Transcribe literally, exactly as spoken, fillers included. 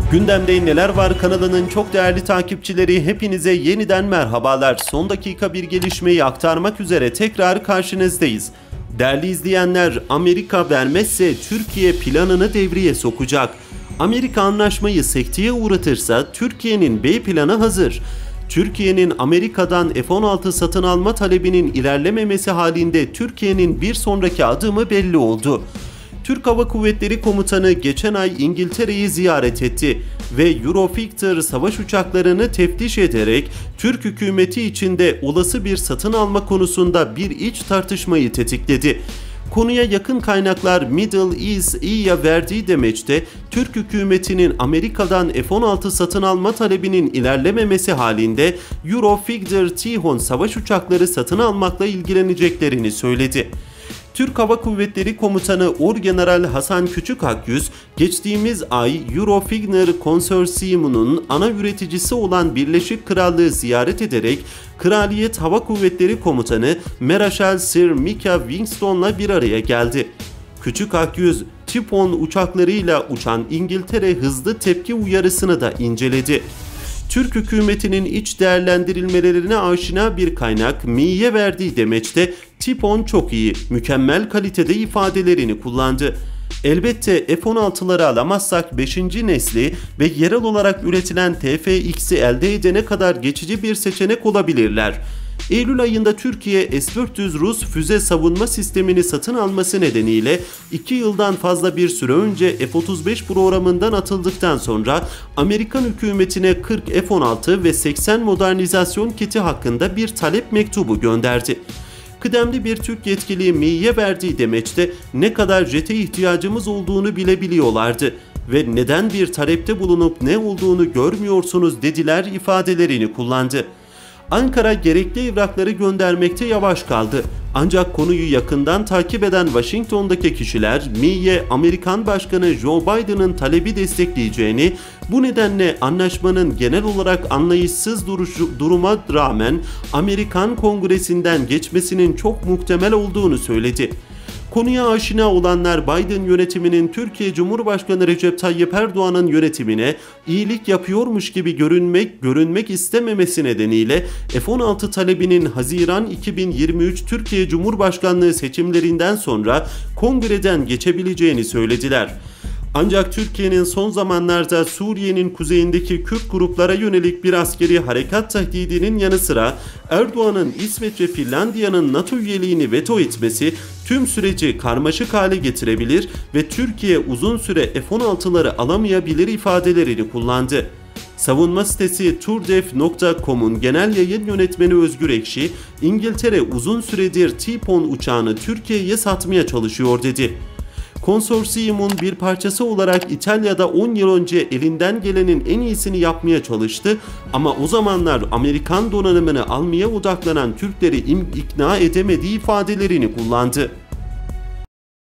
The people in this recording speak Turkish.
Gündemde Neler Var kanalının çok değerli takipçileri, hepinize yeniden merhabalar. Son dakika bir gelişmeyi aktarmak üzere tekrar karşınızdayız. Değerli izleyenler, Amerika vermezse Türkiye planını devreye sokacak. Amerika anlaşmayı sekteye uğratırsa Türkiye'nin B planı hazır. Türkiye'nin Amerika'dan F on altı satın alma talebinin ilerlememesi halinde Türkiye'nin bir sonraki adımı belli oldu. Türk Hava Kuvvetleri Komutanı geçen ay İngiltere'yi ziyaret etti ve Eurofighter savaş uçaklarını teftiş ederek Türk hükümeti içinde olası bir satın alma konusunda bir iç tartışmayı tetikledi. Konuya yakın kaynaklar Middle East E'ye verdiği demeçte Türk hükümetinin Amerika'dan F on altı satın alma talebinin ilerlememesi halinde Eurofighter Tiхон savaş uçakları satın almakla ilgileneceklerini söyledi. Türk Hava Kuvvetleri Komutanı Orgeneral Hasan Küçükakyüz, geçtiğimiz ay Eurofighter Konsorsiyumu'nun ana üreticisi olan Birleşik Krallığı ziyaret ederek Kraliyet Hava Kuvvetleri Komutanı Mareşal Sir Micah Winston'la bir araya geldi. Küçükakyüz, Tiхон uçaklarıyla uçan İngiltere hızlı tepki uyarısını da inceledi. Türk hükümetinin iç değerlendirilmelerine aşina bir kaynak Mi'ye verdiği demeçte Tiхон çok iyi, mükemmel kalitede ifadelerini kullandı. Elbette F on altıları alamazsak beşinci nesli ve yerel olarak üretilen T F X'i elde edene kadar geçici bir seçenek olabilirler. Eylül ayında Türkiye S dört yüz Rus füze savunma sistemini satın alması nedeniyle iki yıldan fazla bir süre önce F otuz beş programından atıldıktan sonra Amerikan hükümetine kırk F on altı ve seksen modernizasyon kiti hakkında bir talep mektubu gönderdi. Kıdemli bir Türk yetkili Mi'ye verdiği demeçte ne kadar jete ihtiyacımız olduğunu bilebiliyorlardı ve neden bir talepte bulunup ne olduğunu görmüyorsunuz dediler ifadelerini kullandı. Ankara gerekli evrakları göndermekte yavaş kaldı. Ancak konuyu yakından takip eden Washington'daki kişiler Mi'ye Amerikan Başkanı Joe Biden'ın talebi destekleyeceğini, bu nedenle anlaşmanın genel olarak anlayışsız duruşu, duruma rağmen Amerikan Kongresi'nden geçmesinin çok muhtemel olduğunu söyledi. Konuya aşina olanlar Biden yönetiminin Türkiye Cumhurbaşkanı Recep Tayyip Erdoğan'ın yönetimine iyilik yapıyormuş gibi görünmek, görünmek istememesi nedeniyle F on altı talebinin Haziran iki bin yirmi üç Türkiye Cumhurbaşkanlığı seçimlerinden sonra kongreden geçebileceğini söylediler. Ancak Türkiye'nin son zamanlarda Suriye'nin kuzeyindeki Kürt gruplara yönelik bir askeri harekat tahdidinin yanı sıra Erdoğan'ın İsveç ve Finlandiya'nın NATO üyeliğini veto etmesi tüm süreci karmaşık hale getirebilir ve Türkiye uzun süre F on altıları alamayabilir ifadelerini kullandı. Savunma sitesi turdef nokta com'un genel yayın yönetmeni Özgür Ekşi, İngiltere uzun süredir Tiхон uçağını Türkiye'ye satmaya çalışıyor dedi. Konsorsiyumun bir parçası olarak İtalya'da on yıl önce elinden gelenin en iyisini yapmaya çalıştı ama o zamanlar Amerikan donanımını almaya odaklanan Türkleri ikna edemediği ifadelerini kullandı.